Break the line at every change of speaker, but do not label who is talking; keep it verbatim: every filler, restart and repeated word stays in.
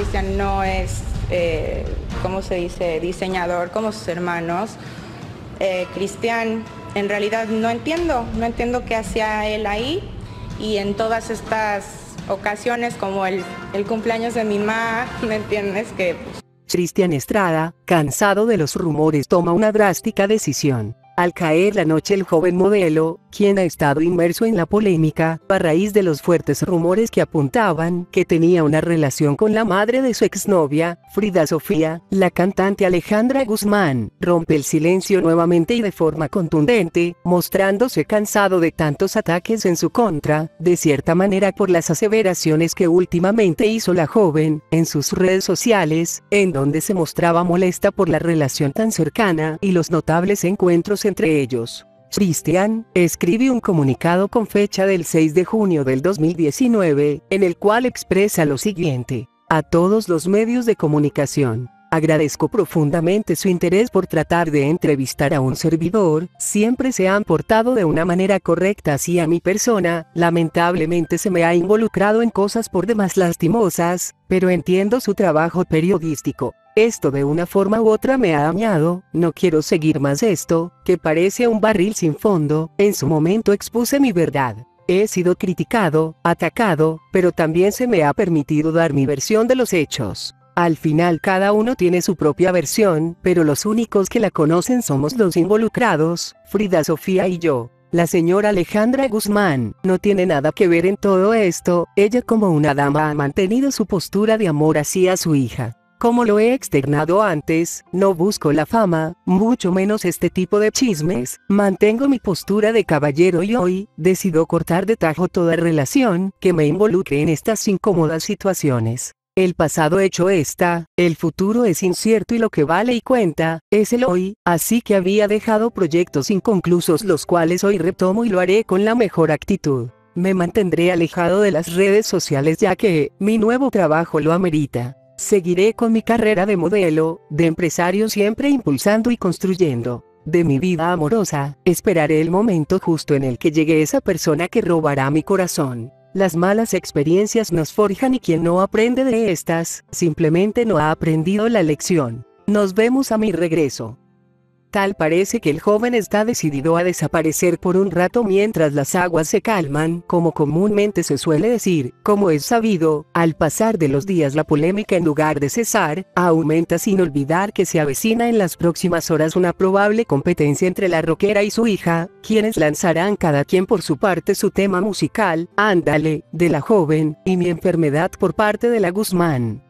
Cristian no es, eh, ¿cómo se dice?, diseñador como sus hermanos. Eh, Cristian, en realidad no entiendo, no entiendo qué hacía él ahí, y en todas estas ocasiones, como el, el cumpleaños de mi mamá, ¿me entiendes? Que pues...
Cristian Estrada, cansado de los rumores, toma una drástica decisión. Al caer la noche, el joven modelo, quien ha estado inmerso en la polémica a raíz de los fuertes rumores que apuntaban que tenía una relación con la madre de su exnovia, Frida Sofía, la cantante Alejandra Guzmán, rompe el silencio nuevamente y de forma contundente, mostrándose cansado de tantos ataques en su contra, de cierta manera por las aseveraciones que últimamente hizo la joven en sus redes sociales, en donde se mostraba molesta por la relación tan cercana y los notables encuentros entre ellos. Cristian escribe un comunicado con fecha del seis de junio del dos mil diecinueve, en el cual expresa lo siguiente: a todos los medios de comunicación, agradezco profundamente su interés por tratar de entrevistar a un servidor, siempre se han portado de una manera correcta hacia mi persona, lamentablemente se me ha involucrado en cosas por demás lastimosas, pero entiendo su trabajo periodístico. Esto de una forma u otra me ha dañado, no quiero seguir más esto, que parece un barril sin fondo. En su momento expuse mi verdad. He sido criticado, atacado, pero también se me ha permitido dar mi versión de los hechos. Al final cada uno tiene su propia versión, pero los únicos que la conocen somos los involucrados, Frida Sofía y yo. La señora Alejandra Guzmán no tiene nada que ver en todo esto, ella como una dama ha mantenido su postura de amor hacia su hija. Como lo he externado antes, no busco la fama, mucho menos este tipo de chismes, mantengo mi postura de caballero y hoy, decido cortar de tajo toda relación que me involucre en estas incómodas situaciones. El pasado hecho está, el futuro es incierto y lo que vale y cuenta, es el hoy, así que había dejado proyectos inconclusos los cuales hoy retomo y lo haré con la mejor actitud. Me mantendré alejado de las redes sociales ya que, mi nuevo trabajo lo amerita. Seguiré con mi carrera de modelo, de empresario siempre impulsando y construyendo. De mi vida amorosa, esperaré el momento justo en el que llegue esa persona que robará mi corazón. Las malas experiencias nos forjan y quien no aprende de estas, simplemente no ha aprendido la lección. Nos vemos a mi regreso. Tal parece que el joven está decidido a desaparecer por un rato mientras las aguas se calman, como comúnmente se suele decir. Como es sabido, al pasar de los días la polémica en lugar de cesar, aumenta sin olvidar que se avecina en las próximas horas una probable competencia entre la rockera y su hija, quienes lanzarán cada quien por su parte su tema musical, Ándale, de la joven, y Mi enfermedad por parte de la Guzmán.